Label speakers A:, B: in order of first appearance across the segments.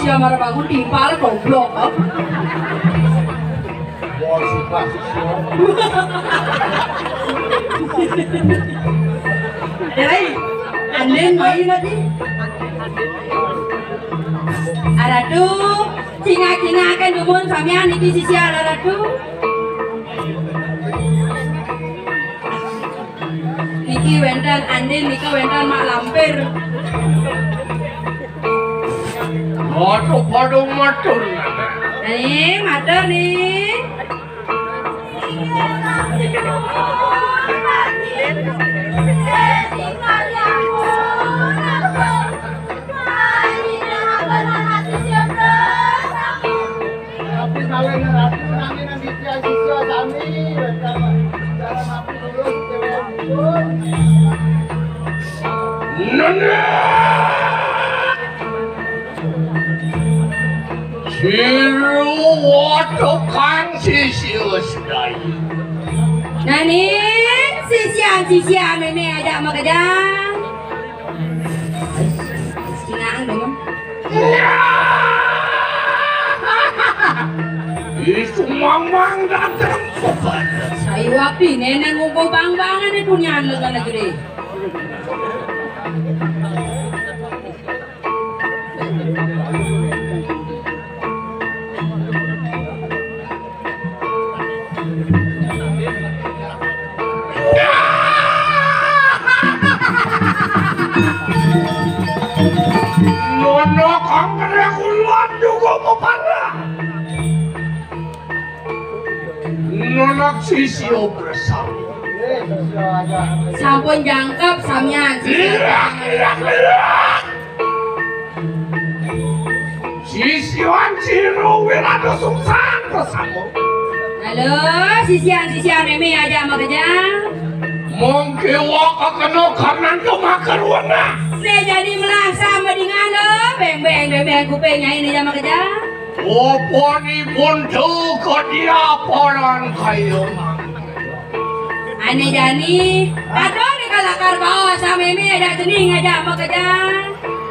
A: Sisya marah bangun timpal goblok.
B: Wah, suka Sisya.
A: Hei, anden main lagi. Aradu, cinga-cinga kan dumun samian iki Sisya aradu. Niki wendan anden, nika wendan mak lampir.
B: Matur padung matur.
A: Nih, matur nih.
B: Tapi kalian ratu nami nami Sisya sami cara mapi dulu Nona Siru wato kang Sisya sedai.
A: Nani, Sisya meme ada sama kadang. Singang dong.
B: Itu mamang datang kepada
A: Saya wapi nenek ngumpul bang-bangan itu nyala kan lagi deh.
B: Nono kang Ngereh kuluan juga mau parah. Nono Sisya bersama.
A: Sampun jangkep samyan.
B: Sisya Ciro Wirada Sungsang bersama.
A: Halo, Sisya meme aja sama kadang.
B: Mungkin waka kena kanan ke makar wana.
A: Saya jadi melangsa mendingan lo, beng kupingnya ini sama kadang.
B: Oponipun tuh ke dia poran kayu.
A: Ane jani, aduh di kalakar bawah sama ini ada jening aja sama kadang.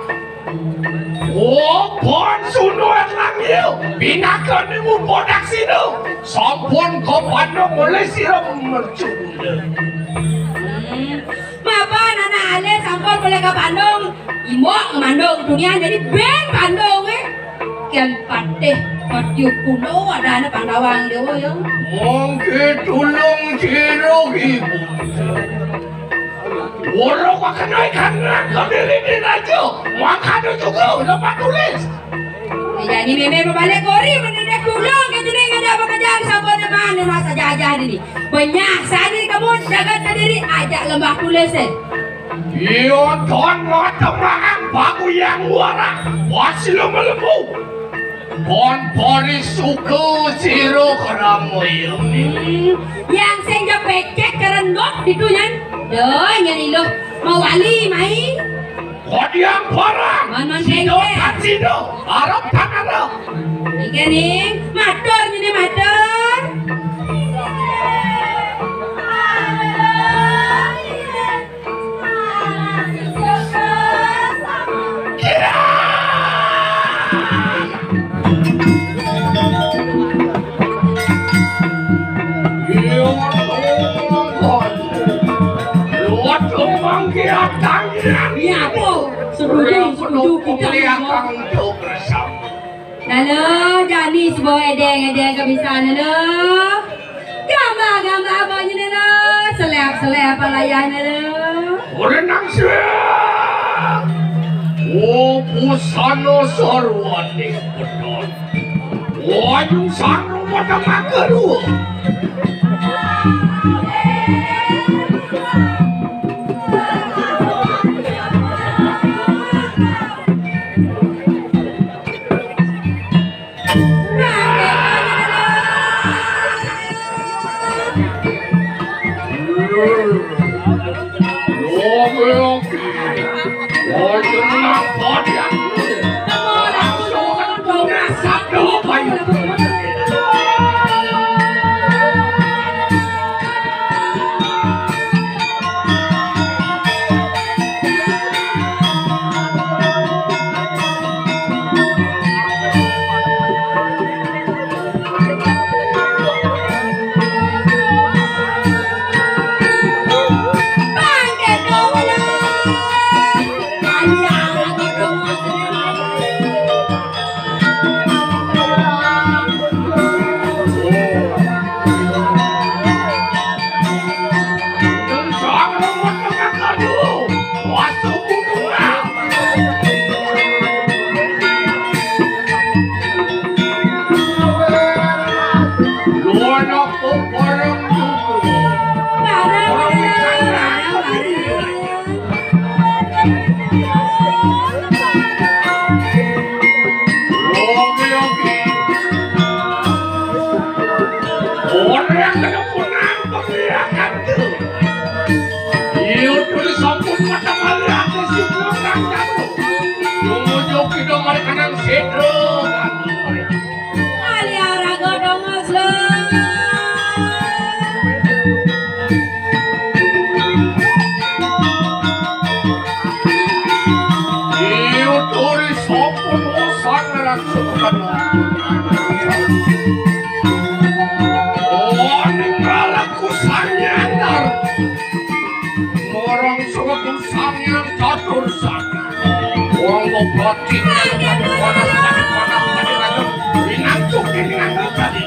B: Opon sunu erlang yuk, binakan ibu bodak sinu. Sampun ke Bandung mulai siram mercunda.
A: Mapa nana ale sampun boleh ke Bandung, imok ke Bandung dunia jadi ben Bandung kian pateh patiup kuno ada anak Pandawang dewa ya.
B: Mungkin tulung Ciro ibu. Orang makan ikan kau diri aja, makan juga lepas tulis.
A: Jadi meme berbalik kori mendadak tulung ke jadi ada apa kerjaan sama teman masa jajah ini. Banyak sadar kamu jaga diri ajak lembah tulis
B: Iyo ton mata makan bagu yang warah, masih lembu. Pon pori suku Ciro keramu ini.
A: Yang senja pecek kerendok itu kan. Doh nyari lo mau wali mai.
B: Kod yang parah. Sido tak sido, Arab tak Arab.
A: Ini nih, matur jadi matur. Iya po, setuju kita
B: untuk bersama.
A: Halo, jadi sebuah edeng kebiasaan halo. Gambar abangnya halo, selep pelayan halo.
B: Berenang siap. Oh, pusano sarwani pedon. Wajung sanu pada makaru. yang kenepunan pemilihan tuh. Iyo tuh sampun mata malihat si orang jatuh. Jauh-jauh kita mereka nang sedro.
A: Aliara godong aslo.
B: Iyo tuh sampun osan langsung kena. Oh, ninggal aku sanyandar. Orang surat sanyang catur sana. Orang ngobatin dengan panas tadi raja. Inantuk tadi.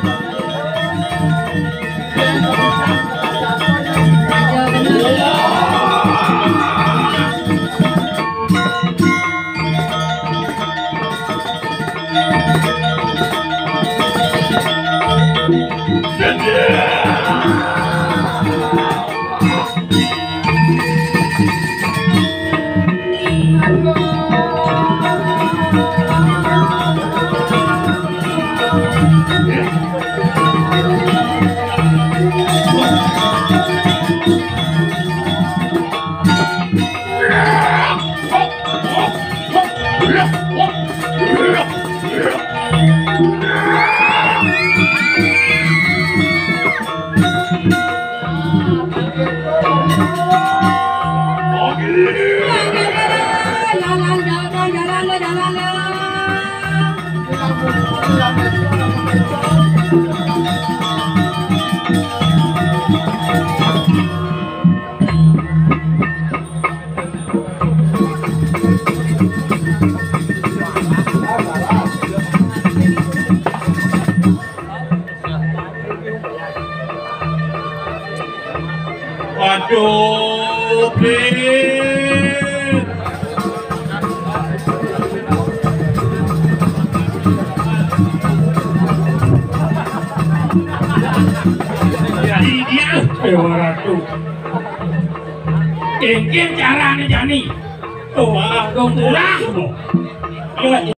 B: Aduh, jadi dia Dewa Ratu. Ingin caranya Jani. Oh, dong murah.